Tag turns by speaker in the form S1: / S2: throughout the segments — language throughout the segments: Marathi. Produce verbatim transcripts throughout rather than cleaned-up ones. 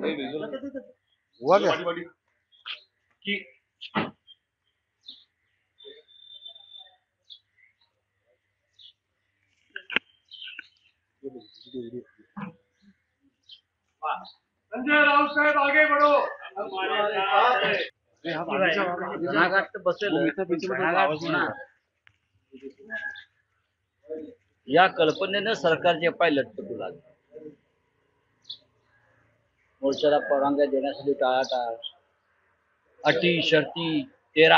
S1: हुआ क्या?
S2: संजय राउत साहेब आगे बढ़ो।
S3: घणाघात बसेल घणाघात होणार या कल्पनेनं सरकारचे पाय लटपटू लागले. मोर्चाला परवानग्या देण्यासाठी टाळाटाळ, अटी शर्ती तेरा.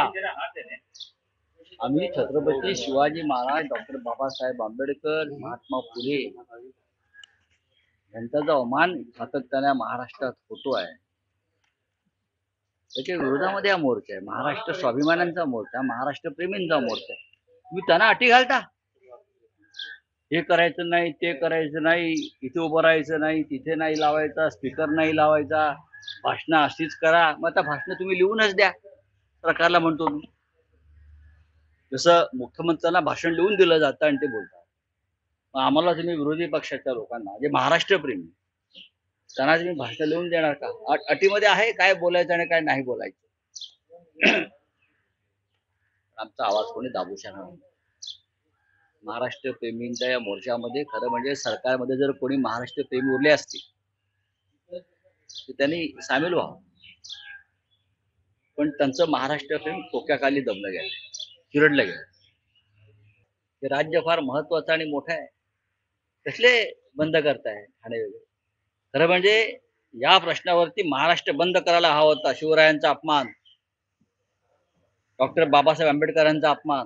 S3: आम्ही छत्रपती शिवाजी महाराज, डॉक्टर बाबासाहेब आंबेडकर, महात्मा फुले यांचा जो अवमान सातत्याने महाराष्ट्रात होतो आहे त्याच्या विरोधामध्ये हा मोर्चा आहे. महाराष्ट्र स्वाभिमानांचा मोर्चा, महाराष्ट्र प्रेमींचा मोर्चा आहे. तुम्ही त्यांना अटी घालता, हे करायचं नाही, ते करायचं नाही, इथे उभं राहायचं नाही, तिथे नाही लावायचा, स्पीकर नाही लावायचा, भाषणं अशीच करा. मग आता भाषणं तुम्ही लिहूनच द्या, सरकारला म्हणतो मी. जसं मुख्यमंत्र्यांना भाषण लिहून दिलं जातं आणि ते बोलतात. मग आम्हाला तुम्ही विरोधी पक्षाच्या लोकांना जे महाराष्ट्र प्रेमी त्यांना तुम्ही भाषण लिहून देणार का? अटीमध्ये आहे काय बोलायचं आणि काय नाही बोलायचं. आमचा आवाज कोणी दाबू शकणार नाही. महाराष्ट्र प्रेमींच्या या मोर्चामध्ये खरं म्हणजे सरकारमध्ये जर कोणी महाराष्ट्र प्रेमी उरले असतील तर त्यांनी सामील व्हावं. पण त्यांचं महाराष्ट्र प्रेम टोक्याखाली दबलं गेलं, चिरडलं गेलं. हे राज्य फार महत्वाचं आणि मोठं आहे, कसले बंद करताय ठाणे वगैरे? खरं म्हणजे या प्रश्नावरती महाराष्ट्र बंद करायला हवा होता. शिवरायांचा अपमान, डॉक्टर बाबासाहेब आंबेडकरांचा अपमान,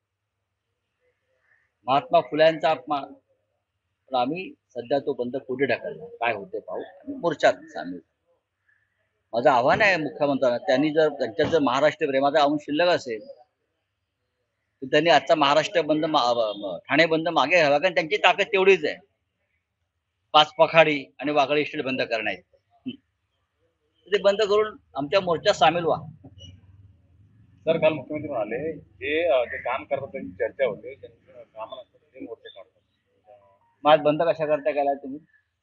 S3: महात्मा फुल्यांचा अपमान. पण आम्ही सध्या तो बंद कुठे ढकलला, काय होते पाहू आणि मोर्चात सामील. माझं आव्हान आहे मुख्यमंत्र्यांना, त्यांनी जर त्यांच्यात जर महाराष्ट्र प्रेमाचा अंश शिल्लक असेल तर त्यांनी आजचा महाराष्ट्र बंद ठाणे बंद मागे घ्यावा, कारण त्यांची ताकद तेवढीच आहे. पाच पखाडी आणि वाघळी इस्टेट बंद करण्याची, ते बंद करून आमच्या मोर्चात सामील व्हा.
S4: सर, काल मुख्यमंत्री म्हणाले जे जे काम करतात त्यांची चर्चा होते, त्यांच्या कामानंतर ते मोर्चे काढतात.
S3: मग बंद कशा करता गेला तुम्ही?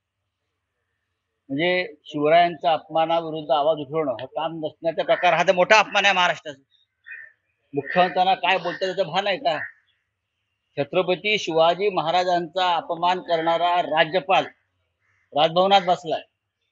S3: म्हणजे शिवरायांच्या अपमानाविरुद्ध आवाज उठवणं हा काम नसण्याचा प्रकार, हा तर मोठा अपमान आहे महाराष्ट्राचा. मुख्यमंत्र्यांना काय बोलतात त्याचं भान आहे का? छत्रपती शिवाजी महाराजांचा अपमान करणारा राज्यपाल राजभवनात बसलाय.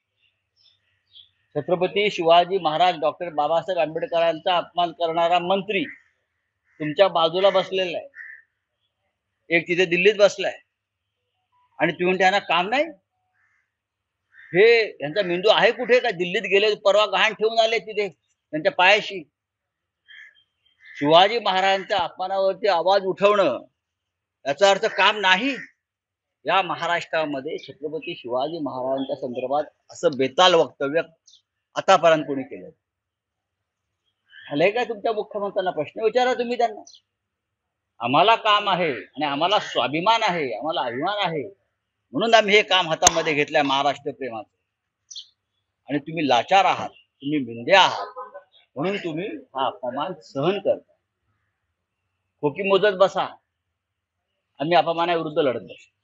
S3: छत्रपती शिवाजी महाराज, डॉक्टर बाबासाहेब आंबेडकरांचा अपमान करणारा मंत्री तुमच्या बाजूला बसलेला आहे. एक तिथे दिल्लीत बसलाय आणि तुम्ही त्यांना काम नाही. हे यांचा मेंदू आहे कुठे? का दिल्लीत गेले, परवा गहाण ठेवून आले तिथे त्यांच्या पायाशी. शिवाजी महाराजांच्या अपमानावरती आवाज उठवणं याचा अर्थ काम नाही. या महाराष्ट्रामध्ये छत्रपती शिवाजी महाराजांच्या संदर्भात असं बेताल वक्तव्य आतापर्यंत कोणी केलं झालंय का? तुमच्या मुख्यमंत्र्यांना प्रश्न विचारा तुम्ही त्यांना. आम्हाला काम आहे आणि आम्हाला स्वाभिमान आहे, आम्हाला अभिमान आहे, म्हणून आम्ही हे काम हातामध्ये घेतलंय महाराष्ट्र प्रेमाचं. आणि तुम्ही लाचार आहात, तुम्ही भिंदे आहात, म्हणून तुम्ही हा अपमान सहन करता. खोकी मोजत बसा, आम्ही अपमानाविरुद्ध लढत बसू.